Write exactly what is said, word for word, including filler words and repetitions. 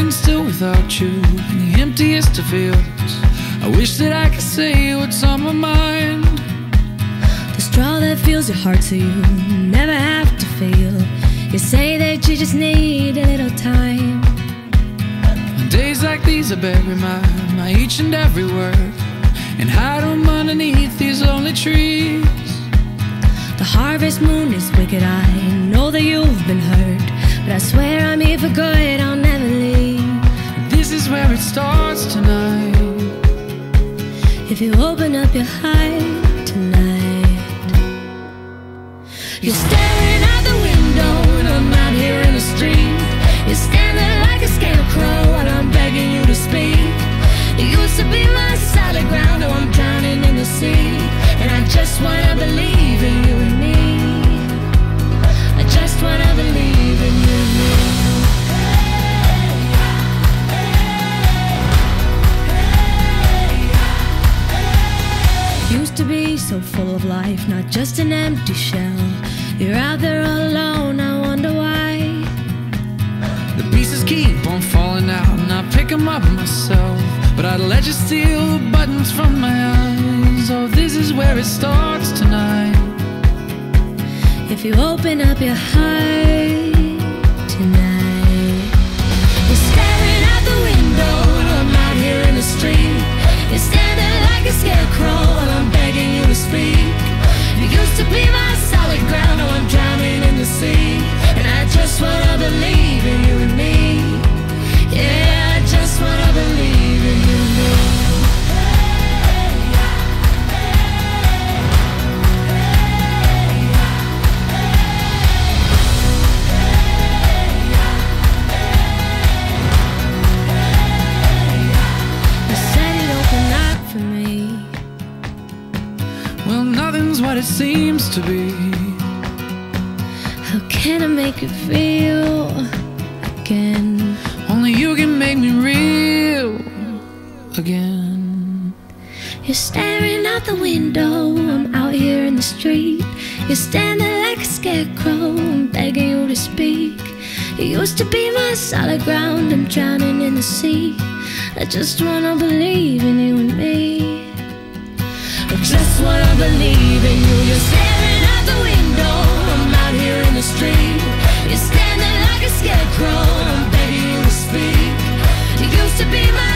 standing still without you in the emptiest of fields. I wish that I could say what's on my mind. The straw that fills your heart so you never have to feel. You say that you just need a little time. On days like these I bury my, my each and every word and hide them underneath these lonely trees. The harvest moon is wicked, I know that you've been hurt, but I swear I'm here for good, I'll never leave. This is where it starts tonight. If you open up your heart tonight. You're staring out the window and I'm out here in the street. You're standing like a scarecrow while I'm begging you to speak. You used to be my solid ground, now I'm drowning in the sea. And I just wanna believe in you and me. I just wanna believe in you and me. Used to be so full of life, not just an empty shell. You're out there alone, I wonder why. The pieces keep on falling out and I pick them up myself, but I'd let you steal the buttons from my eyes. Oh, this is where it starts tonight. If you open up your heart tonight. You're staring out the window and I'm out here in the street. You're standing like a scarecrow and I'm begging you to speak. You used to be my solid ground, now I'm drowning in the sea. And I just wanna believe in you and me. Yeah, I just wanna believe in you and me. You said you'd open up for me. Well, nothing's what it seems to be. How can I make you feel again? Only you can make me real again. You're staring out the window, I'm out here in the street. You're standing like a scarecrow, I'm begging you to speak. You used to be my solid ground, I'm drowning in the sea. I just wanna believe in you and me. I just wanna believe in you. You're staring out the window, I'm out here in the street. You're standing like a scarecrow, I'm begging you to speak. You used to be my